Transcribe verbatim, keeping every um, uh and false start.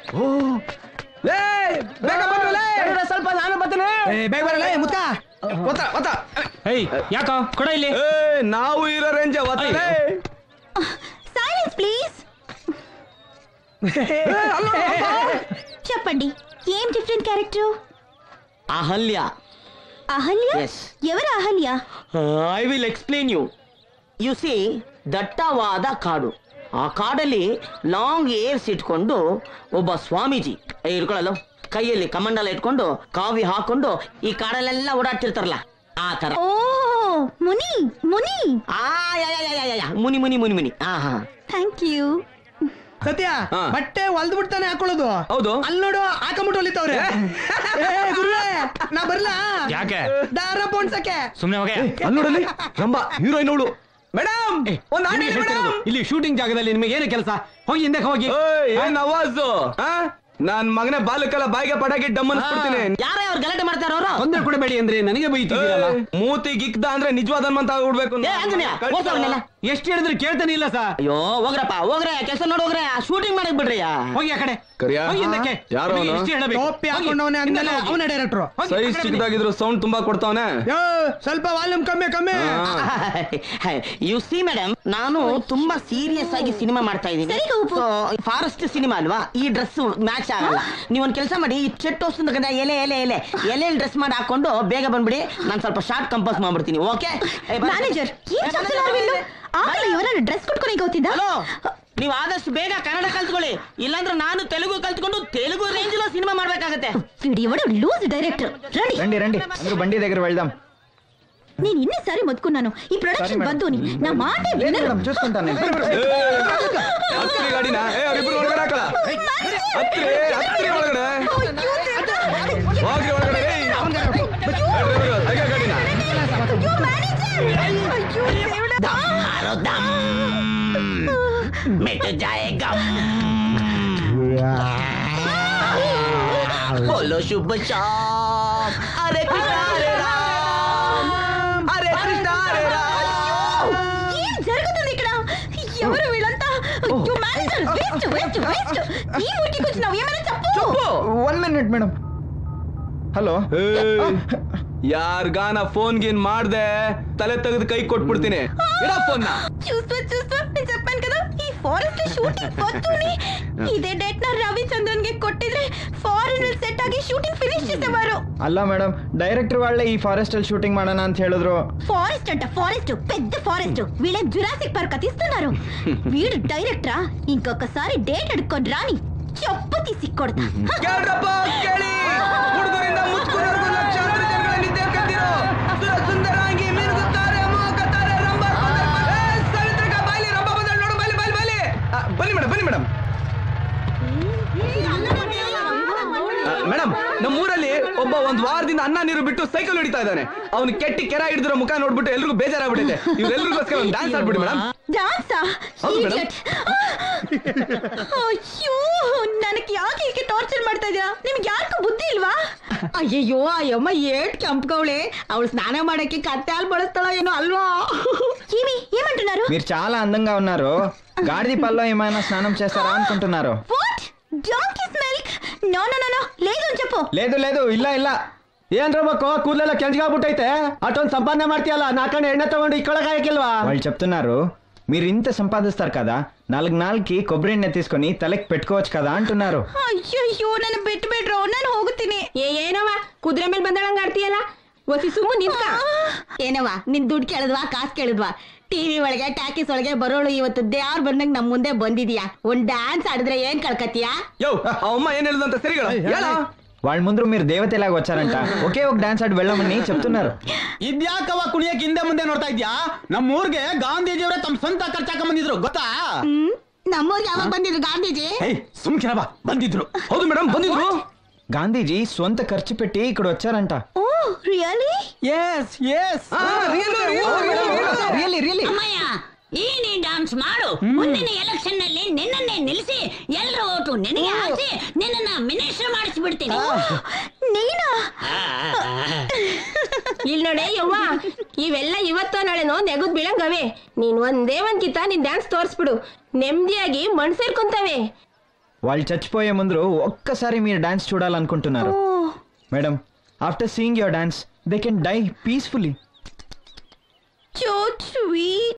ಸ್ವಲ್ಪ ನಾನು ಬರ್ತೀನಿ. ಬೇಗ ಬರಲೇ ಮುತ್ತ. ಯಾಕ ಕೊಡ ಇಲ್ಲಿ. ನಾವು ಇರೋ ರೇಂಜ್ సైలెన్స్ ప్లీజ్. చెప్పండి ఏం డిఫరెంట్ క్యారెక్టర్? అహల్య. అహల్య? ఎవరు Ahalya? I will explain you. You see ದಟ್ಟವಾದ ಕಾಡು. ಆ ಕಾಡಲ್ಲಿ ಲಾಂಗ್ ಏರ್ಸ್ ಇಟ್ಕೊಂಡು ಒಬ್ಬ ಸ್ವಾಮೀಜಿ ಇಟ್ಕೊಳ್ಳಲ್ಲ, ಕೈಯಲ್ಲಿ ಕಮಂಡಲ ಇಟ್ಕೊಂಡು ಕಾವಿ ಹಾಕೊಂಡು ಈ ಕಾಡಲ್ಲೆಲ್ಲ ಓಡಾಡ್ತಿರ್ತಾರಲ್ಲ ಆ ತರ. ಓ ಮುನಿ ಮುನಿ. ಆ ಮುನಿ ಮುನಿ ಮುನಿ ಮುನಿ. ಹಾ ಹಾ ಥ್ಯಾಂಕ್ ಯು. ಸತ್ಯ ಬಟ್ಟೆ ಹೊಲ್ದು ಬಿಡ್ತಾನೆ ಹಾಕೊಳ್ಳೋದು. ಹೌದು. ಅಲ್ಲಿ ನೋಡು ಹಾಕೊಂಬಿಟ್ಟು ಹೊಲಿತವ್ರೆ. ನಾ ಬರ್ಲಾ? ಯಾಕೆ? ದಾರ ಪೋಣ್ಸಕ್ಕೆ. ಸುಮ್ನೆ ಹೋಗೆ. ಅಲ್ಲಿ ನೋಡಲಿ ರಂಬಾ ಹೀರೋಯಿನ್ ಅವಳು. ಮೇಡಮ್ ಇಲ್ಲಿ ಶೂಟಿಂಗ್ ಜಾಗದಲ್ಲಿ ನಿಮಗೆ ಏನು ಕೆಲಸ? ಹೋಗಿ ಹಿಂದೆ ಹೋಗಿ. ಏನ್ ಆವಾಜು? ನಾನ್ ಮಗನೇ ಬಾಲಕ್ಕೆಲ್ಲ ಬಾಯಿಗೆ ಪಟಾಕಿ ಡಮ್ ಅನ್ಸ್ಬಿಡ್ತೀನಿ. ಯಾರೇ ಅವ್ರು ಗಲಾಟೆ ಮಾಡ್ತಾರ ಅವರು? ತೊಂದರೆ ಕೊಡಬೇಡಿ ಅಂದ್ರೆ ನನಗೆ ಬೈತಿದ್ದೀರಲ್ಲ. ಮೂತಿ ಗಿಕ್ದ ಅಂದ್ರೆ ನಿಜವಾದ ಹನುಮಂತ ಆಗ್ಬಿಡ್ಬೇಕು. ಎಷ್ಟು ಹೇಳಿದ್ರೆ ಕೇಳ್ತಾನೆ ಇಲ್ಲ ಸರ್. ಅಯ್ಯೋ ಹೋಗ್ರಪ್ಪ ಹೋಗ್ರೆ ಕೆಲಸ ನೋಡಿ ಹೋಗ್ರೆ. ಶೂಟಿಂಗ್ ಮಾಡಕ್ ಬಿಡ್ರಿ. ಹೋಗಿ ಆ ಕಡೆ. ಅವನೇ ಡೈರೆಕ್ಟ್ರು. ಸೈಜ್ ಚಿಕ್ಕದಾಗಿದ್ರು ಸೌಂಡ್ ತುಂಬಾ ಕೊಡ್ತಾವನೆ. ಸ್ವಲ್ಪ ವಾಲ್ಯೂಮ್ ಕಮ್ಮಿ ಕಮ್ಮಿ. ಯು ಸಿ ಮೇಡಮ್, ನಾನು ತುಂಬಾ ಸೀರಿಯಸ್ ಆಗಿ ಸಿನಿಮಾ ಮಾಡ್ತಾ ಇದ್ದೀನಿ. ಫಾರೆಸ್ಟ್ ಸಿನಿಮಾ ಅಲ್ವಾ, ಈ ಡ್ರೆಸ್ ಮ್ಯಾಚ್ ಆಗಲ್ಲ. ನೀವೊಂದ್ ಕೆಲಸ ಮಾಡಿ, ಈ ಚೆಟ್ ಹೊಸ ಎಲೆ ಎಲೆ ಎಲೆ ಎಲೆ ಡ್ರೆಸ್ ಮಾಡಿ ಹಾಕೊಂಡು ಬೇಗ ಬಂದ್ಬಿಡಿ. ನಾನು ಸ್ವಲ್ಪ ಶಾರ್ಟ್ ಕಂಪೋಸ್ ಮಾಡ್ಬಿಡ್ತೀನಿ. ಓಕೆ ಮ್ಯಾನೇಜರ್, ಇವರನ್ನ ಡ್ರೆಸ್ ಕೊಟ್ಕೊಂಡು ಹೋಗ್ತಿದ್ದ. ಹಲೋ, ನೀವು ಆದಷ್ಟು ಬೇಗ ಕನ್ನಡ ಕಲ್ತ್ಕೊಳ್ಳಿ, ಇಲ್ಲಾಂದ್ರೆ ನಾನು ತೆಲುಗು ಕಲ್ತ್ಕೊಂಡು ತೆಲುಗು ರೇಂಜ್ లో ಸಿನಿಮಾ ಮಾಡ್ಬೇಕಾಗತ್ತೆ. Loose director. రండి రండి అందరూ బండి దగ్గర వెళ్దాం. నేను ఇన్నిసారి మొత్తుకున్నాను ఈ ప్రొడక్షన్ వద్దు అని. నా మాట వినరు. చూసుకుంటాను నేను. అత్రి గాడినా ఏ అరిపురు ఒಳಗಡೆ ಹಾಕಲ್ಲ. అత్రి అత్రి ఒಳಗಡೆ ಹೋಗಿ ಒಳಗಡೆ. ಏಯ್ ಅಯ್ಯ ಗಾಡಿನಾ. ಅಯ್ಯೋ ಮ್ಯಾನೇಜರ್, ಅಯ್ಯೋ ದೇವರೇ. ದಮ್ಮಾರೋ ದಮ್ ಮಿಟ್ ಜಾಯೇಗಾ. बोलो शुभ शाम. अरे कृष्णा हरे राम, अरे कृष्णा हरे राम. ఏం జరుగుతుంది ఇక్కడ? ఎవరు వీళ్ళంతా? అయ్యో మేనేజర్, వేస్ట్ వేస్ట్ వేస్ట్. ఈ ఊరికి వచ్చినావు, ఏమైనా చెప్పు. చెప్పు. One minute madam. ಹಲೋ, ಯಾರ್ಗಾನ ಫೋನ್ ಗಿನ್ ಮಾಡ್ದೆ ತಲೆ ತೆಗೆದು ಕೈ ಕೊಟ್ಬಿಡ್ತೀನಿ. ಇಡ ಫೋನ್. చూస్తూ చూస్తూ నేను చెప్పాను కదా ఈ ಫಾರೆಸ್ಟ್ ಶೂಟಿಂಗ್ వద్దుని. ಇದೇ ಡೇಟ್ ನ ರವಿಚಂದ್ರನ್ ಗೆ ಕೊಟ್ಟಿದ್ರೆ ಫಾರಿನ್ ಅಲ್ಲಿ ಸೆಟ್ ಆಗಿ ಶೂಟಿಂಗ್ ಫಿನಿಶ್ చేసేవారు. ಅಲ್ಲ ಮೇಡಮ್, ಡೈರೆಕ್ಟರ್ వాళ్ళే ಈ ಫಾರೆಸ್ಟ್ ಅಲ್ಲಿ ಶೂಟಿಂಗ್ ಮಾಡೋಣ ಅಂತ ಹೇಳಿದ್ರು. ఫారెస్ట్ అంట ఫారెస్ట్, పెద్ద ఫారెస్ట్. వీళ్ళే జురాసిక్ పార్క్ తీస్తున్నారు. వీడు డైరెక్టరా? ఇంకొకసారి డేట్ అడుక్కొని రాని చెప్పు తీసి కొడతా. ಕೇಳ್ರಪ್ಪ ಕೇಳಿ. ಹುಡುಗರಿಂದ ಮುಚ್ಚಿಕೊಂಡು ಲಕ್ಷಾಂತರ ಜನಗಳ ನಿದ್ದೆ ಕದ್ದಿರೋ ಸುರ ಸುಂದರಾಂಗಿ ಮಿರುಗುತ್ತಾರೆ ಮೋಕತಾರೆ ರಂಬ ಸಾವಿತ್ರಿಕ ಬಾಯ್ಲಿ ರಂಬ ಬಂದಳು ನೋಡು. ಬಾಯ್ಲಿ ಬಾಯ್ಲಿ ಬಾಯ್ಲಿ. ಬನ್ನಿ ಮೇಡಮ್ ಬನ್ನಿ ಮೇಡಮ್. ಮೇಡಮ್, ನಮ್ಮೂರಲ್ಲಿ ಒಬ್ಬ ಒಂದ್ ವಾರದಿಂದ ಅನ್ನ ನೀರು ಬಿಟ್ಟು ಸೈಕಲ್ ಹೊಡಿತಾ ಇದ್ದಾನೆ. ಅವ್ನು ಕೆಟ್ಟಿ ಕೆರ ಹಿಡಿದಿರೋ ಮುಖ ನೋಡ್ಬಿಟ್ಟು ಎಲ್ರಿಗೂ ಬೇಜಾರಾಗ್ಬಿಟ್ಟಿದೆ. ಇವ್ರೆಲ್ರಿಗೋಸ್ಕರ ಒಂದು ಡ್ಯಾನ್ಸ್ ಆಡ್ಬಿಡಿ ಮೇಡಮ್. డాన్సా? ಅಯ್ಯೋ, ನನಗೆ ಯಾಕೆ ಹೀಗೆ ಟಾರ್ಚರ್ ಮಾಡ್ತಾ ಇದೀರಾ? ನಿಮ್ಗೆ ಯಾರಿಗೂ ಬುದ್ಧಿ ಇಲ್ವಾ? ಅಯ್ಯಯ್ಯೋ, ಅಯ್ಯಮ್ಮ ಏಟ್ ಕೆಂಪ್ಗವಳೆ. ಅವಳು స్నానం ಮಾಡಕ್ಕೆ కత్తి ಹಾಲು ಬಳస్తాಳೋ ಏನೋ అల్వా. ఏమి ఏమంటున్నారు? మీరు చాలా అందంగా ఉన్నారు. గాడిద పల్లో ఏమైనా స్నానం చేస్తారా అనుకుంటున్నారు. What? Donkeys milk? No no no no, లేదు అని చెప్పు. లేదు లేదు, ಇಲ್ಲ ಇಲ್ಲ. ಏನ್ ರಮಕ್ಕೋ, ಕೂದಲೆಲ್ಲ ಕೆಂಚ್ಗಾಗ್ಬಿಟ್ಟೈತೆ. ಅಷ್ಟೊಂದು ಸಂಪಾದನೆ ಮಾಡ್ತೀಯಲ್ಲ, ನಾಲ್ಕಣ್ಣ ಎಣ್ಣೆ ತಗೊಂಡು ಇಕ್ಕೊಳಕ್ ಹಾಕಿಲ್ವಾ? వాళ్ళు చెప్తున్నారు మీరు ఇంత సంపాదిస్తారు కదా, నాలుగు నాలుగుకి కొబ్బరి ఎಣ್ಣೆ తీసుకొని తలకి పెట్టుకోవచ్చు కదా అంటున్నారు. ಅಯ್ಯಯ್ಯೋ, ನನ್ನ ಬಿಟ್ಟು ಬಿಡ್ರೋ, ನಾನು ಹೋಗುತ್ತೀನಿ. ಏ ಏನವ ಕುದುರೆ ಮೇಲೆ ಬಂದಳಂಗ ಆಡ್ತೀಯಲ್ಲ, ಒಸಿ ಸುಮ್ಮ ನಿಂತ. ಏನವ ನಿನ್ ದುಡ್ಡು ಕೇಳಿದ್ವಾ ಕಾಸು ಕೇಳಿದ್ವಾ? ಟಿವಿ ಒಳಗೆ ಟಾಕೀಸ್ ಒಳಗೆ ಬರೋಳು ಇವತ್ತು ದೇವ್ರ ಬಂದಂಗ ನಮ್ ಮುಂದೆ ಬಂದಿದ್ಯಾ. ಒಂದ್ ಡ್ಯಾನ್ಸ್ ಆಡಿದ್ರೆ ಏನ್ ಕಳ್ಕತ್ತೀಯಾ? ಯೋ ಅಮ್ಮ ಏನ್ ಹೇಳಿದಂತ ಸರಿಗಳ ಹೇಳ. వాళ్ళ ముందు మీరు దేవతలాగా వచ్చారంట. ఒకే ఒక డాన్స్ ఆడి వెళ్ళమని చెప్తున్నారు. ಇದ್ಯಾಕವ ಕುಣಿಯಕ್ಕೆ ಹಿಂದೆ ಮುಂದೆ ನೋಡ್ತಾ ಇದ್ಯಾ? ನಮ್ಮೂರ್ಗೆ ಗಾಂಧೀಜಿಯವರೇ ತಮ್ಮ ಸ್ವಂತ ಖರ್ಚಾಕ ಬಂದಿದ್ರು ಗೊತ್ತಾ? ನಮ್ಮೂರ್ಗೆ ಯಾವಾಗ ಬಂದಿದ್ರು ಗಾಂಧೀಜಿ? ಸುಮ್ಕಿರಬ, ಬಂದಿದ್ರು. ಹೌದು ಮೇಡಮ್, ಬಂದಿದ್ರು. గాంధీజీ స్వంత ఖర్చు పెట్టి ఇక్కడ వచ్చారంట. Oh really? Yes yes really really. ಅಮ್ಮಯ್ಯ, ಈ ನೀ ಡ್ಯಾನ್ಸ್ ಮಾಡು. ಮುಂದಿನ ಎಲೆಕ್ಷನ್ ನಲ್ಲಿ ನಿನ್ನನ್ನೇ ನಿಲ್ಲಿಸಿ ಎಲ್ಲರ ಓಟು ನಿನಗೆ ಹಾಕಿ ನಿನ್ನನ್ನ ಮಿನಿಸ್ಟರ್ ಮಾಡಿಸ್ಬಿಡ್ತೀನಿ. ನೀನಾ? ಇಲ್ ನೋಡೆ ಯವ್ವ, ಇವೆಲ್ಲ ಇವತ್ತೋ ನಾಳೆನೋ ನೆಗದ್ ಬೀಳಂಗವೆ. ನೀನ್ ಒಂದೇ ಒಂದ್ಕಿತ ನಿನ್ ಡ್ಯಾನ್ಸ್ ತೋರ್ಸ್ಬಿಡು, ನೆಮ್ಮದಿಯಾಗಿ ಮಣ್ ಸೇರ್ಕೊಂತವೆ. వాళ్ళు చచ్చిపోయే ముందు ఒక్కసారి మీరు డాన్స్ చూడాలనుకుంటున్నారు madam. After seeing your dance they can die peacefully. So sweet.